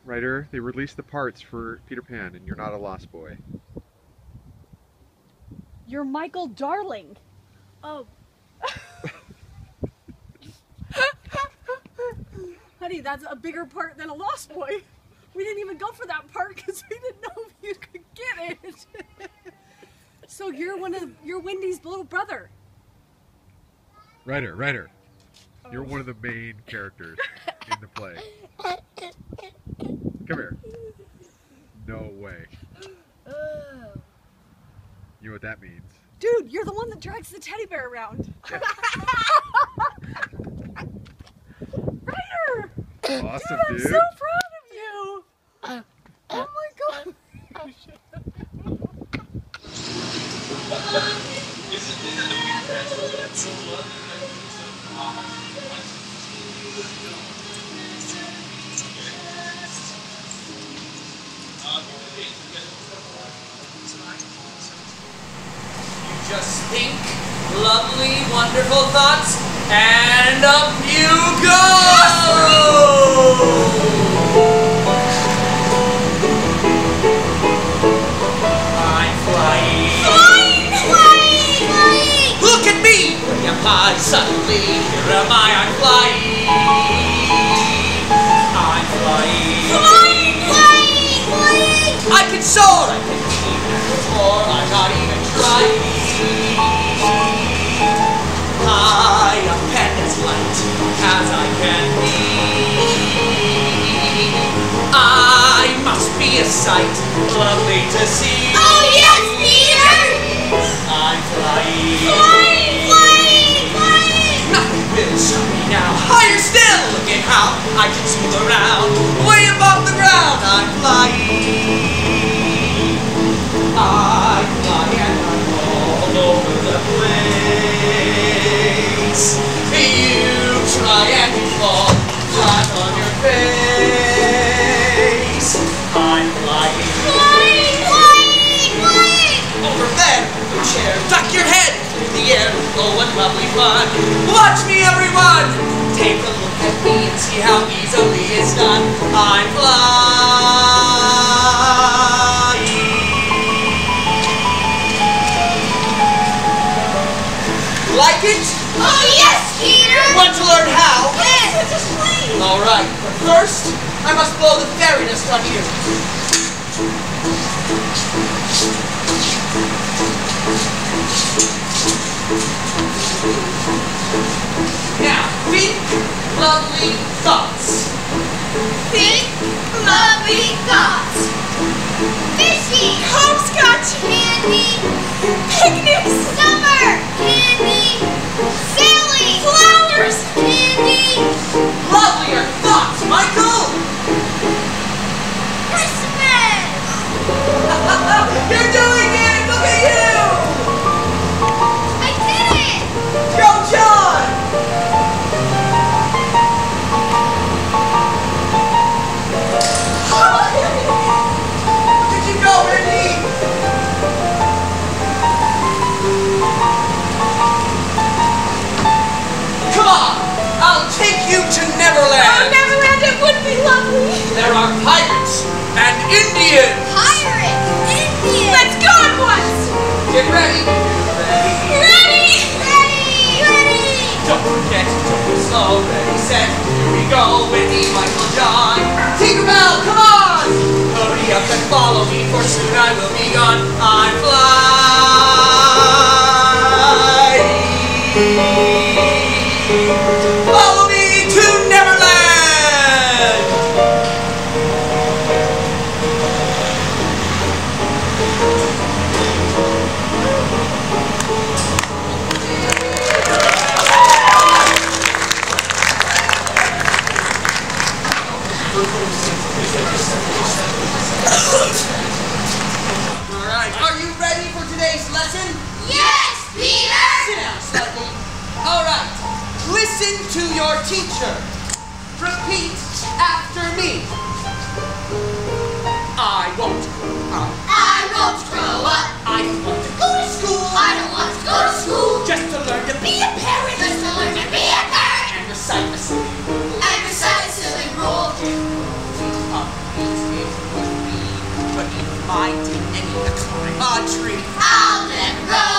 Ryder, they released the parts for Peter Pan, and you're not a lost boy. You're Michael Darling. Oh. Honey, that's a bigger part than a lost boy. We didn't even go for that part because we didn't know if you could get it. So you're Wendy's little brother. Ryder, you're one of the main characters in the play. Come here. No way. You know what that means? Dude, you're the one that drags the teddy bear around. Ryder! Awesome, I'm dude. so proud of you. Oh my god. Just think lovely, wonderful thoughts, and up you go! I'm flying. Flying! Look at me! Where am I suddenly? Here am I'm flying. I'm flying. I can soar! I can even before I'm not even trying. High up and as light as I can be. I must be a sight lovely to see. Oh yes, Peter! I'm flying. Flying! Nothing will stop me now. Higher still! Look at how I can swing around. Way above the ground, I'm flying. I fly and I'm all over the place. You try and you fall flat on your face. I'm flying. Over there, the chair, duck your head in the air. Oh, what lovely fun. Watch me, everyone. Take a look at me and see how easily it's done. I'm flying. Like it? Oh yes, Peter! Want to learn how? Yes, just please! Alright, but first, I must blow the fairy dust on you. Now, think lovely thoughts. Think lovely thoughts. Fishing, hopscotch, candy, picnics, summer, candy, sailing, flowers, candy, Lovelier thoughts, Michael! Christmas. You're doing it! Look at you! I did it. Go, John! Did you go, Wendy? Come on! I'll take you to Neverland! Oh, Neverland, it would be lovely. There are pirates and Indians! Pirate, Indian. Let's go at once. Get ready! Ready. Don't forget, don't be slow, ready, set, here we go, Wendy, Michael, John. Tinkerbell, come on! Hurry up and follow me, for soon I will be gone. I'm flying. Follow me to Neverland! Alright, are you ready for today's lesson? Yes, Peter. Sit down slightly. Alright, listen to your teacher. Repeat after me. I won't grow up. I won't grow up. I don't want to go to school. I don't want to go to school. Just to learn to be a parent. Just to learn to be a parent. And recite a silly rule. And recite a silly rule. Up I didn't need to climb a tree. I'll never grow